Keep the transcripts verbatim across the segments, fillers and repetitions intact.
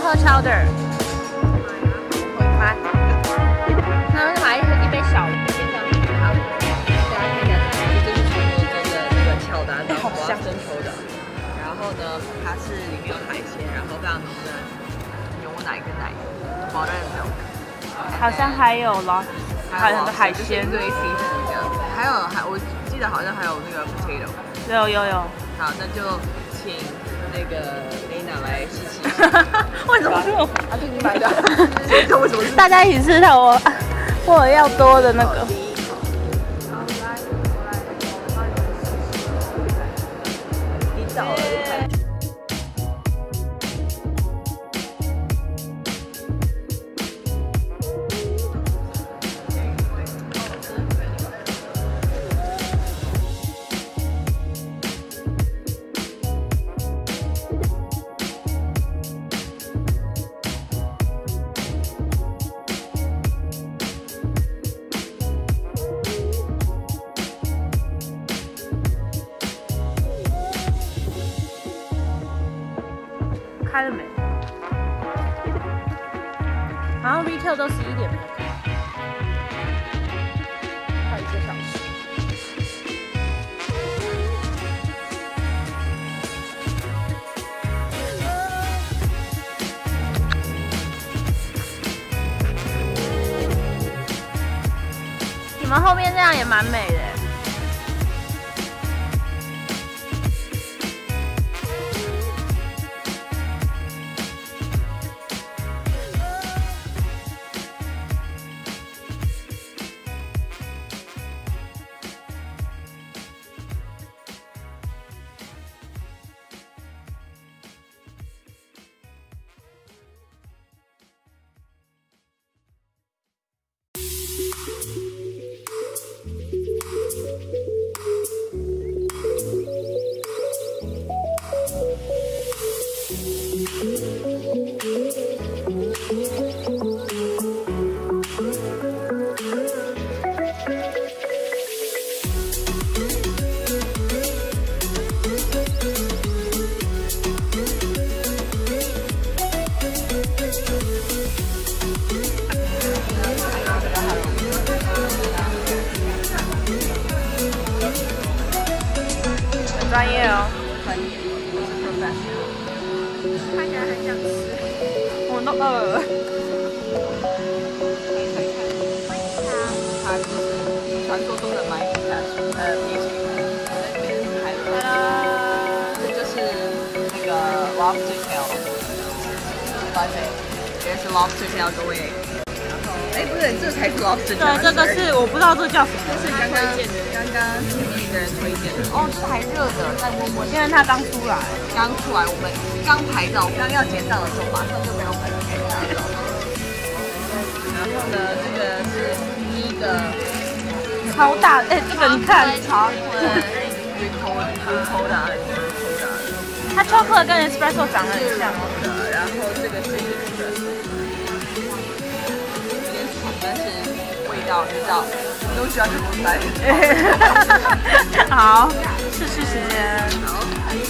喝 chowder。买。那买一一杯小的，先这样。好。大家看一下，这是全罗真的那个巧达蛋花生抽的。然后呢，它是里面有海鲜，然后非常浓的牛奶跟奶油，保证没有。 好像还有咯，还有很多海鲜， 对 seafood 这样。还有还我记得好像还有那个 potato。 有有有。 好，那就请那个 Lena 来试试。为什么是我？啊，是你买的。这为什么是？ 大家一起吃的，我我要多的那个。 你找了。 开了没？好像 retail 都十一点没开，快一个小时。你们后面这样也蛮美的。专业哦， 专业，我是 professional。看起来很想吃， 我都饿了。 它就是传说中的蚂蚁大叔，呃，米其林，那边是海螺，这就是那个 lobster tail， 这是 lobster tail 各位。然后，哎，不对，这才是 lobster tail。 对，这个是我不知道这叫什么， 这是刚刚刚刚前面一个人推荐的。哦，这还热的，再摸摸。 因为它刚出来， 刚出来，我们刚拍照，刚要结账的时候，马上就没有拍到。然后呢，这个是第一个超大，哎，这个你看， 超鱼头鱼头的，鱼头的。 它 chocolate 跟 espresso 长得很像。 的，然后这个是 espresso， 有点苦，但是味道知道都需要去明白。 好，试试时间。 好。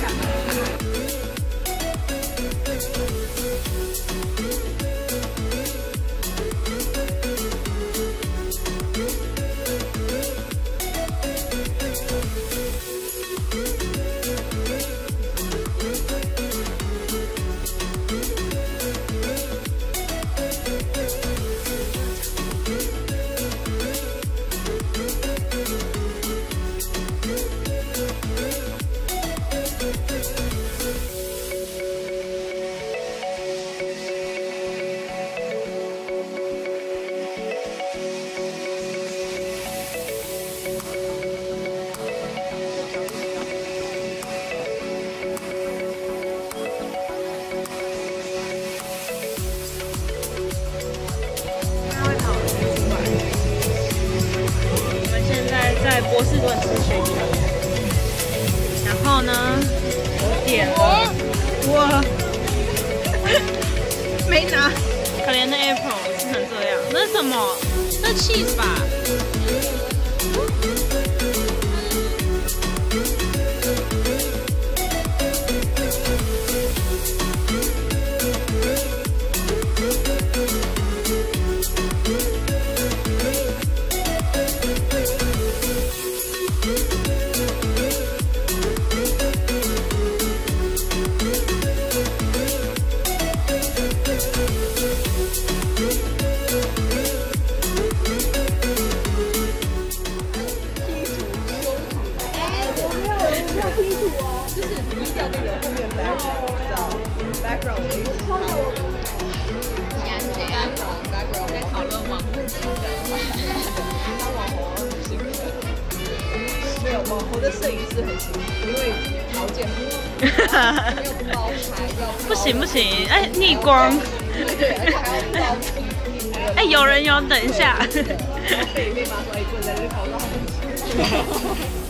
在波士顿吃雪球，然后呢，我点了，哇，没拿，可怜的 April 吃成这样，那是什么？那 cheese 吧。 后面 background 这样 background 我一直看。你安谁啊 ？background 在讨论网红形象。当网红很辛苦。没有网红的摄影师很辛苦，因为条件不好，没有包材要。不行不行，哎，逆光。 对，而且还要包景。 哎，有人有，等一下。 然后被被妈说，哎，不能在这里拍照。